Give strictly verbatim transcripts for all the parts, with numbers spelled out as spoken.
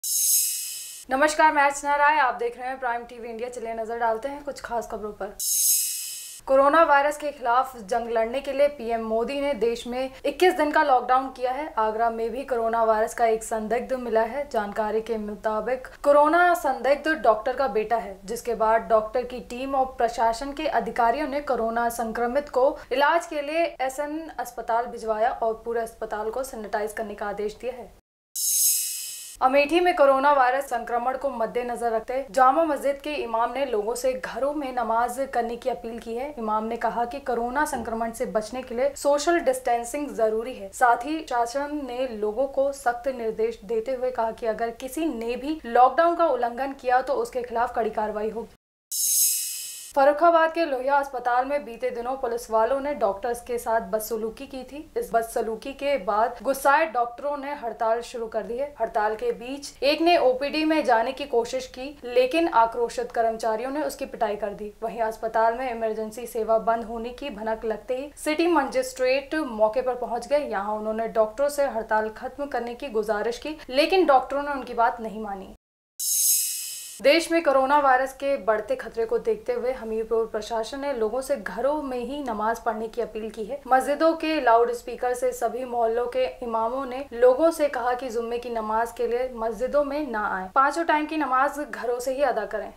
नमस्कार, मैं अर्चना राय, आप देख रहे हैं प्राइम टीवी इंडिया। चलिए नजर डालते हैं कुछ खास खबरों पर। कोरोना वायरस के खिलाफ जंग लड़ने के लिए पीएम मोदी ने देश में इक्कीस दिन का लॉकडाउन किया है। आगरा में भी कोरोना वायरस का एक संदिग्ध मिला है। जानकारी के मुताबिक कोरोना संदिग्ध डॉक्टर का बेटा है, जिसके बाद डॉक्टर की टीम और प्रशासन के अधिकारियों ने कोरोना संक्रमित को इलाज के लिए एसएन अस्पताल भिजवाया और पूरे अस्पताल को सैनिटाइज करने का आदेश दिया है। अमेठी में कोरोना वायरस संक्रमण को मद्देनजर रखते जामा मस्जिद के इमाम ने लोगों से घरों में नमाज करने की अपील की है। इमाम ने कहा कि कोरोना संक्रमण से बचने के लिए सोशल डिस्टेंसिंग जरूरी है। साथ ही शासन ने लोगों को सख्त निर्देश देते हुए कहा कि अगर किसी ने भी लॉकडाउन का उल्लंघन किया तो उसके खिलाफ कड़ी कार्रवाई होगी। फर्रुखाबाद के लोहिया अस्पताल में बीते दिनों पुलिस वालों ने डॉक्टर्स के साथ बदसलूकी की थी। इस बदसलूकी के बाद गुस्साए डॉक्टरों ने हड़ताल शुरू कर दी है। हड़ताल के बीच एक ने ओपीडी में जाने की कोशिश की, लेकिन आक्रोशित कर्मचारियों ने उसकी पिटाई कर दी। वहीं अस्पताल में इमरजेंसी सेवा बंद होने की भनक लगते ही सिटी मजिस्ट्रेट मौके पर पहुंच गए। यहाँ उन्होंने डॉक्टरों से हड़ताल खत्म करने की गुजारिश की, लेकिन डॉक्टरों ने उनकी बात नहीं मानी। देश में कोरोना वायरस के बढ़ते खतरे को देखते हुए हमीरपुर प्रशासन ने लोगों से घरों में ही नमाज पढ़ने की अपील की है। मस्जिदों के लाउड स्पीकर से सभी मोहल्लों के इमामों ने लोगों से कहा कि जुम्मे की नमाज के लिए मस्जिदों में न आए, पांचों टाइम की नमाज घरों से ही अदा करें।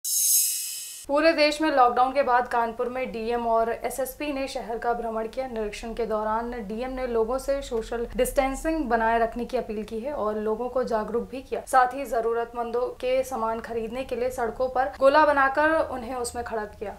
पूरे देश में लॉकडाउन के बाद कानपुर में डीएम और एसएसपी ने शहर का भ्रमण किया। निरीक्षण के दौरान डीएम ने लोगों से सोशल डिस्टेंसिंग बनाए रखने की अपील की है और लोगों को जागरूक भी किया। साथ ही जरूरतमंदों के सामान खरीदने के लिए सड़कों पर गोला बनाकर उन्हें उसमें खड़ा किया।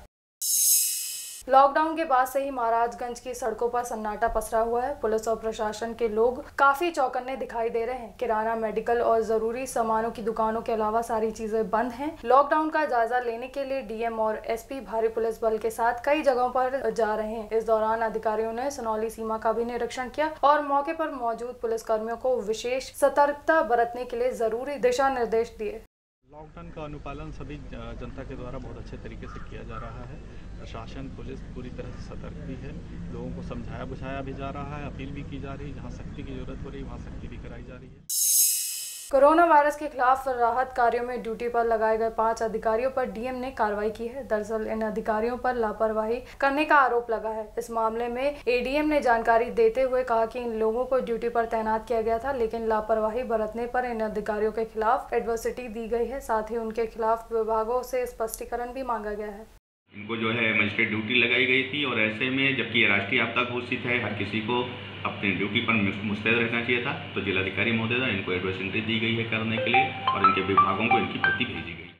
लॉकडाउन के बाद से ही महाराजगंज की सड़कों पर सन्नाटा पसरा हुआ है। पुलिस और प्रशासन के लोग काफी चौकन्ने दिखाई दे रहे हैं। किराना, मेडिकल और जरूरी सामानों की दुकानों के अलावा सारी चीजें बंद हैं। लॉकडाउन का जायजा लेने के लिए डीएम और एसपी भारी पुलिस बल के साथ कई जगहों पर जा रहे हैं। इस दौरान अधिकारियों ने सनौली सीमा का भी निरीक्षण किया और मौके पर मौजूद पुलिस कर्मियों को विशेष सतर्कता बरतने के लिए जरूरी दिशा निर्देश दिए। लॉकडाउन का अनुपालन सभी जनता के द्वारा बहुत अच्छे तरीके से किया जा रहा है। प्रशासन, पुलिस पूरी तरह से सतर्क भी है। लोगों को समझाया बुझाया भी जा रहा है, अपील भी की जा रही है। जहां सख्ती की जरूरत हो रही है वहां सख्ती भी कराई जा रही है। कोरोना वायरस के खिलाफ राहत कार्यों में ड्यूटी पर लगाए गए पांच अधिकारियों पर डीएम ने कार्रवाई की है। दरअसल इन अधिकारियों पर लापरवाही करने का आरोप लगा है। इस मामले में एडीएम ने जानकारी देते हुए कहा कि इन लोगों को ड्यूटी पर तैनात किया गया था, लेकिन लापरवाही बरतने पर इन अधिकारियों के खिलाफ एडवर्सिटी दी गई है। साथ ही उनके खिलाफ विभागों से स्पष्टीकरण भी मांगा गया है। इनको जो है मजिस्ट्रेट ड्यूटी लगाई गई थी और ऐसे में जबकि ये राष्ट्रीय आपदा घोषित है, हर किसी को अपने ड्यूटी पर मुस्तैद रहना चाहिए था, तो जिलाधिकारी महोदय इनको एडवाइजरी दी गई है करने के लिए और इनके विभागों को इनकी प्रति भेजी गई।